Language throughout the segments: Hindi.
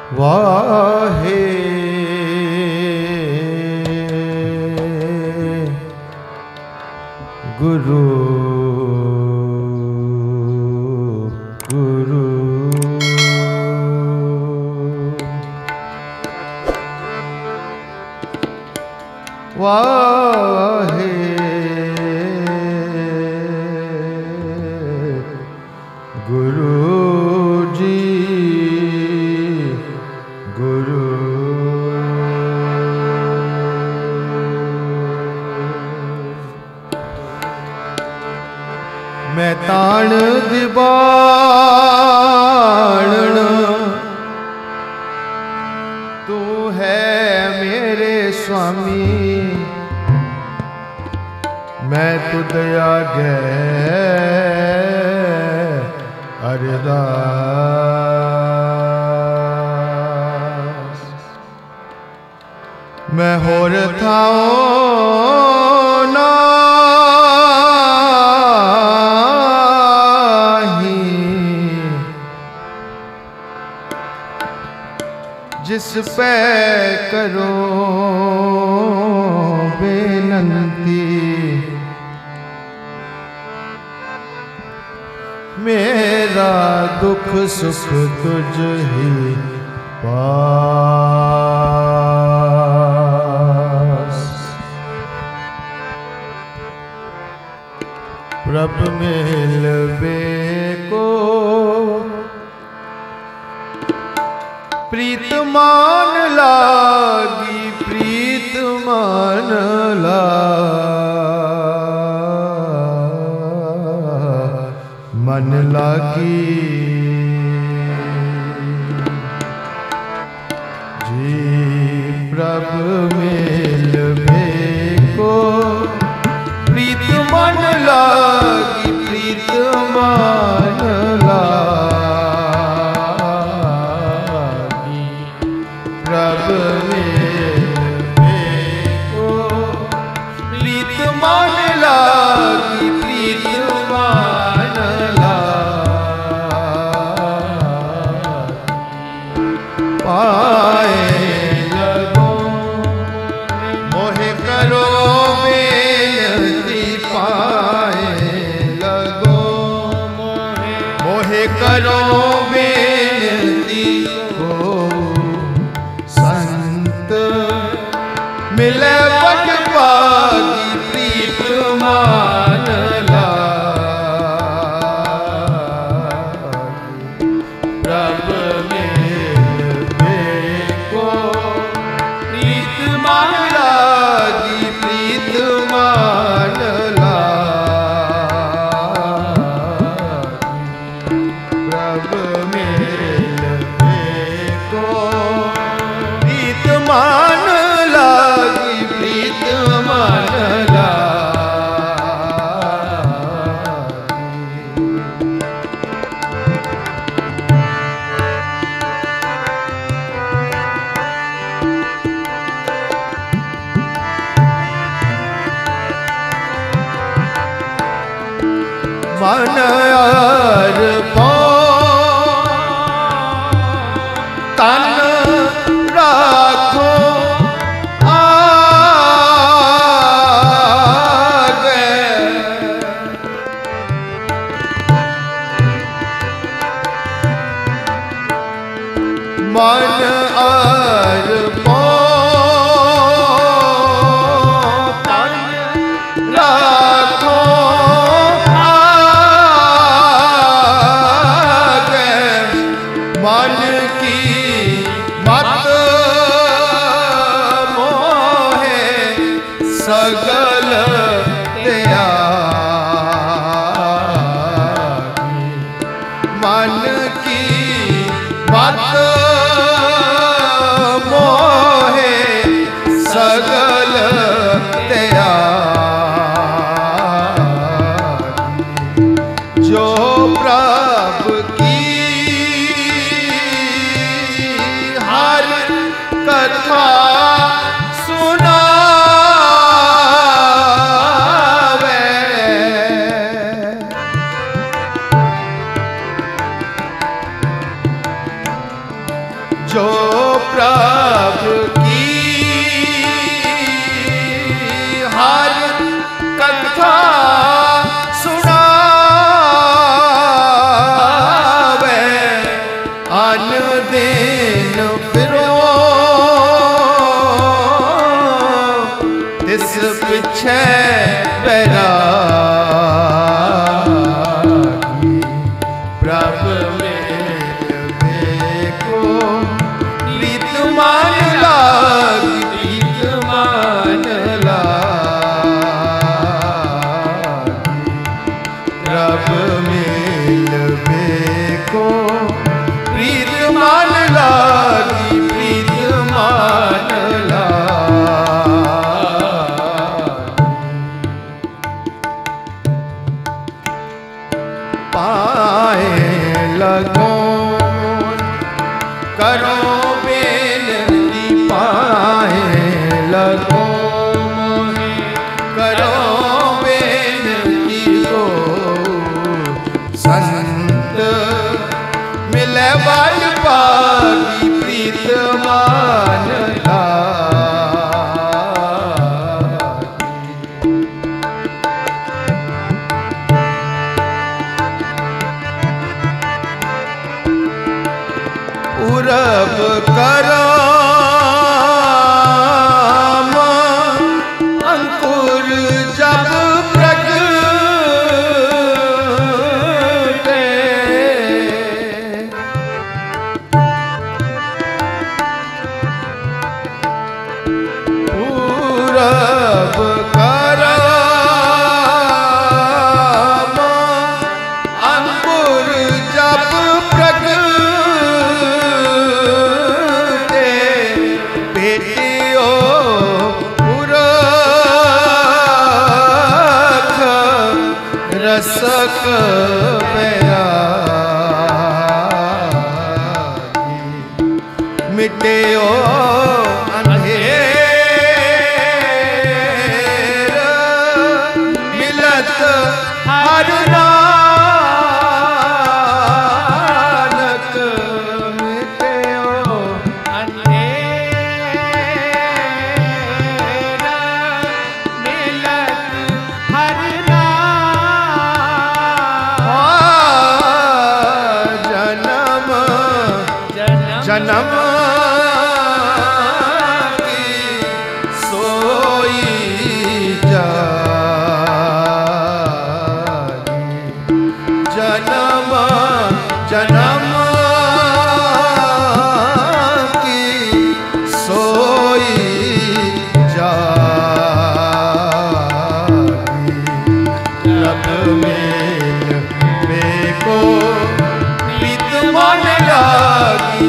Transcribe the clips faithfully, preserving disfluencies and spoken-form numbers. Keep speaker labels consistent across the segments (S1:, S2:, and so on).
S1: वाहे गुरु गुरु वाहे गुरु जी गुरु मैं ताण दिबाण तू है मेरे स्वामी मैं तुद आगे अरदास मैं होर थाओ जिस पे करो बेनंती मेरा दुख सुख तुझ ही पास प्रभ मिलबे को प्रीत मान लागी प्रीत मान लागी मन लागी जी प्रभ मिलबे को प्रीत मन लागी प्रीत मान लागी प्रभ मिलबे को प्रीत मान लागी प्रीत मान पाए लगो मोहे करो बेनती पाए लगो मोहे करो बेनती को संत मिले बट पागी प्रीत मान लागी प्रभ मन अर्पो तन राखो आगे मन अर्पो तन राखो मन की मत मोहे सगल त्यागी मन की मत मोहे सगल त्यागी जो प्रभ की कथा सुनावे जो प्रभु की हर कथा सुनावे, अन दिन फिरो तिस पिछे बैरागी। प्रभु पूरब कराम अंकुर जब प्रगटे, पूरब कराम अंकुर जब प्रगटे, रसक बैरागी। मिटे ओ अंधेर मिलत हर नानक, मिटे ओ अंधेर मिलत हर जन्म की सोई जागी। जन्म जन्म की सोई जागी। रब मेल को प्रीत मन लागी,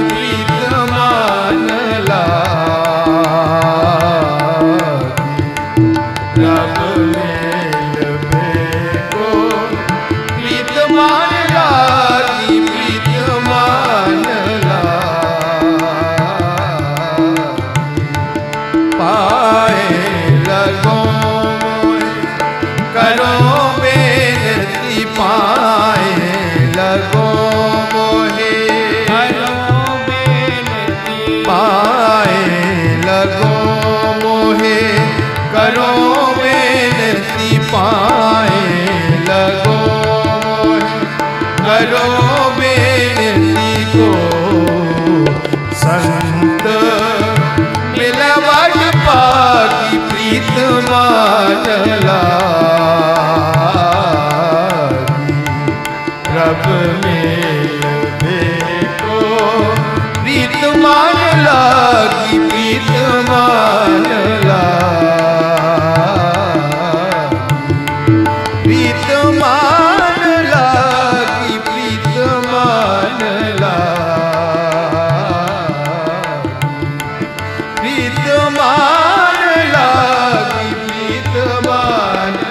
S1: करो बेनती को संत मिलवट पाकी प्रीत मान लागी। रब मेल देखो प्रीत मान लागी, प्रीत मान लागी, प्रीत मान लागी, प्रीत मान लागी, प्रीत मान लागी, प्रीत मान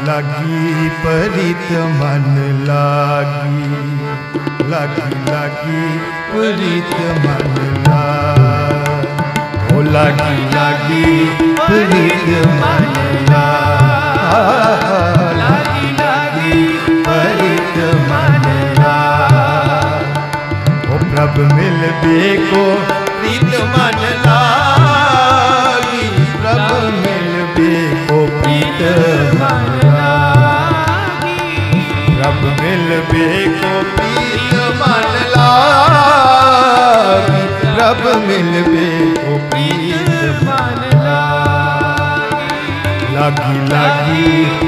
S1: लागी प्रीत मन लागी, लागी लागी प्रीत मन लागी, ओ लागी लागी प्रीत मन लागी, लागी लागी प्रीत मन लागी। ओ प्रभ मिल बेको प्रीत मन लागी, प्रभ मिल बेको प्रीत मन लागी, प्रभ मिल बेको प्रीत मन लागी, प्रभ मिल बेको प्रीत मन लागी, लागी लागी